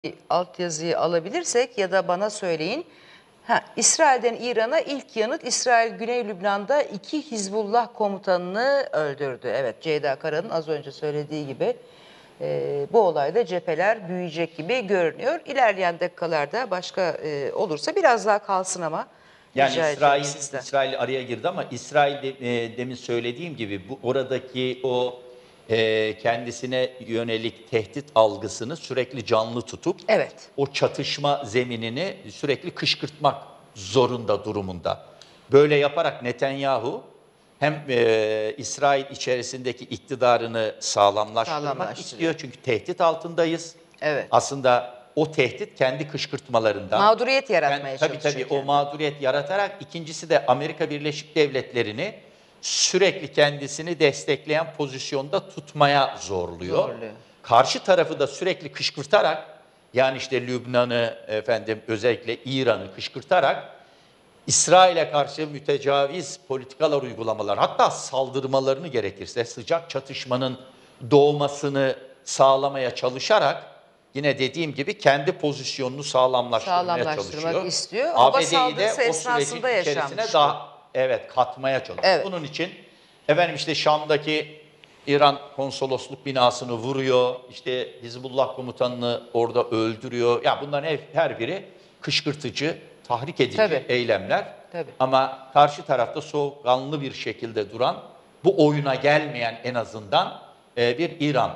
altyazıyı alabilirsek ya da bana söyleyin. İsrail'den İran'a ilk yanıt: İsrail Güney Lübnan'da 2 Hizbullah komutanını öldürdü. Evet, Ceyda Kara'nın az önce söylediği gibi bu olayda cepheler büyüyecek gibi görünüyor. İlerleyen dakikalarda başka olursa biraz daha kalsın ama yani rica edeceğim sizden. İsrail araya girdi ama İsrail demin söylediğim gibi bu oradaki o kendisine yönelik tehdit algısını sürekli canlı tutup Evet. o çatışma zeminini sürekli kışkırtmak zorunda durumunda. Böyle yaparak Netanyahu hem İsrail içerisindeki iktidarını sağlamlaştırmak istiyor. Çünkü tehdit altındayız. Evet. Aslında o tehdit kendi kışkırtmalarından. Mağduriyet yaratmaya çalışıyor. Tabii o mağduriyet yaratarak, ikincisi de Amerika Birleşik Devletleri'ni sürekli kendisini destekleyen pozisyonda tutmaya zorluyor. Karşı tarafı da sürekli kışkırtarak, yani işte Lübnan'ı, özellikle İran'ı kışkırtarak İsrail'e karşı mütecaviz politikalar uygulamalar, hatta saldırmalarını gerekirse sıcak çatışmanın doğmasını sağlamaya çalışarak, yine dediğim gibi kendi pozisyonunu sağlamlaştırmaya çalışıyor. istiyor. ABD'yi de o sürecin içerisine daha katmaya çalışıyor. Evet. Bunun için işte Şam'daki İran konsolosluk binasını vuruyor, işte Hizbullah komutanını orada öldürüyor. Ya bunların her biri kışkırtıcı, tahrik edici eylemler. Tabii. Ama karşı tarafta soğukkanlı bir şekilde duran, bu oyuna gelmeyen en azından bir İran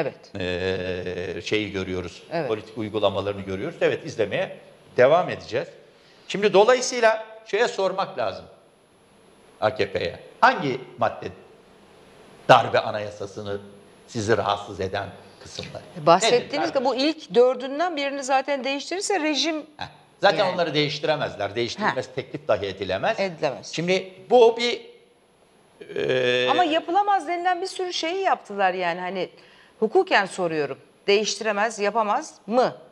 şeyi görüyoruz. Evet. Politik uygulamalarını görüyoruz. Evet, izlemeye devam edeceğiz. Şimdi dolayısıyla şeye sormak lazım AKP'ye. Hangi madde darbe anayasasını sizi rahatsız eden kısımlar? Bahsettiğiniz gibi bu ilk 4'ünden birini zaten değiştirirse rejim... Zaten yani onları değiştiremezler. Değiştirilmez, teklif dahi edilemez. Edilemez. Şimdi bu bir... Ama yapılamaz denilen bir sürü şeyi yaptılar yani. Hani hukuken soruyorum. Değiştiremez, yapamaz mı?